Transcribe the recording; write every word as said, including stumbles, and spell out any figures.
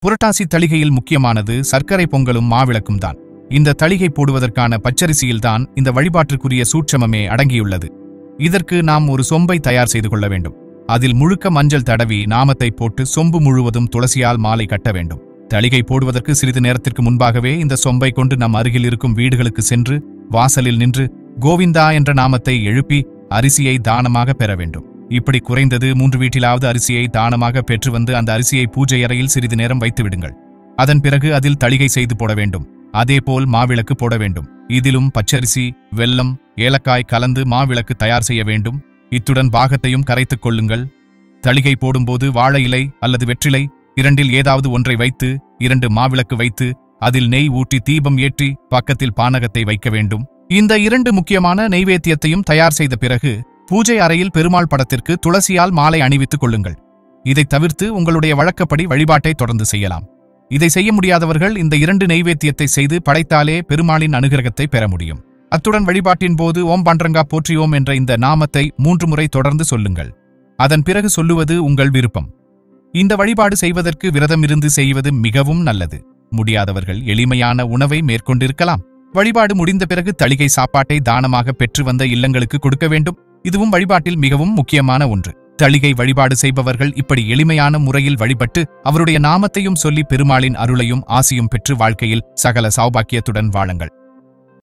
புரட்டாசி தளிகையில் முக்கியமானது சர்க்கரை பொங்கலும் மாவிளக்கும் தான். இந்த தளிகை போடுவதற்கான பச்சரிசியில்தான் இந்த வழிபாட்டிற்குரிய சூட்சமமே அடங்கியுள்ளது. இதற்கு நாம் ஒரு சொம்பை தயார் செய்து கொள்ள வேண்டும். அதில் முழுக்க மஞ்சள் தடவி நாமத்தை போட்டு சொம்பு முழுவதும் துளசியால் மாலை கட்ட வேண்டும். தளிகை போடுவதற்கு சிறிது நேரத்திற்கு முன்பாகவே இந்த சொம்பை கொண்டு நம் அருகில் இருக்கும் வீடுகளுக்கு சென்று வாசலில் நின்று கோவிந்தா என்ற நாமத்தை எழுப்பி அரிசியை தானமாக பெற வேண்டும். இப்படி குறைந்தது மூன்று வீட்டிலாவது அரிசியை தானமாக பெற்று வந்து அந்த அரிசியை பூஜை அறையில் சிறிது நேரம் வைத்து விடுங்கள். அதன் பிறகு அதில் தளிகை செய்து போட வேண்டும். அதேபோல் மாவிளக்கு போட வேண்டும். இதிலும் பச்சரிசி, வெல்லம், ஏலக்காய் கலந்து மாவிளக்கு தயார் செய்ய வேண்டும். இத்துடன் பாகத்தையும் கரைத்துக் கொள்ளுங்கள். தளிகை போடும்போது வாழை இலை அல்லது வெற்றிலை இரண்டில் ஏதாவது ஒன்றை வைத்து இரண்டு மாவிளக்கு வைத்து அதில் நெய் ஊற்றி தீபம் ஏற்றி பக்கத்தில் பானகத்தை வைக்க வேண்டும். இந்த இரண்டு முக்கியமான நெய்வேத்தியத்தையும் தயார் செய்த பிறகு பூஜை அறையில் பெருமாள் படத்திற்கு துளசியால் மாலை அணிவித்துக் கொள்ளுங்கள். இதை தவிர்த்து உங்களுடைய வழக்கப்படி வழிபாட்டை தொடர்ந்து செய்யலாம். இதை செய்ய முடியாதவர்கள் இந்த இரண்டு நெய்வேத்தியத்தை செய்து படைத்தாலே பெருமாளின் அனுகிரகத்தை பெற முடியும். அத்துடன் வழிபாட்டின் போது ஓம் பாண்டரங்கா போற்றியோம் என்ற இந்த நாமத்தை மூன்று முறை தொடர்ந்து சொல்லுங்கள். அதன் பிறகு சொல்லுவது உங்கள் விருப்பம். இந்த வழிபாடு செய்வதற்கு விரதம் இருந்து செய்வது மிகவும் நல்லது. முடியாதவர்கள் எளிமையான உணவை மேற்கொண்டிருக்கலாம். வழிபாடு முடிந்த பிறகு தளிகை சாப்பாட்டை தானமாக பெற்று வந்த இல்லங்களுக்கு கொடுக்க வேண்டும். இதுவும் வழிபாட்டில் மிகவும் முக்கியமான ஒன்று. தளிகை வழிபாடு செய்பவர்கள் இப்படி எளிமையான முறையில் வழிபட்டு அவருடைய நாமத்தையும் சொல்லி பெருமாளின் அருளையும் ஆசியும் பெற்று வாழ்க்கையில் சகல சௌபாக்கியத்துடன் வாழுங்கள்.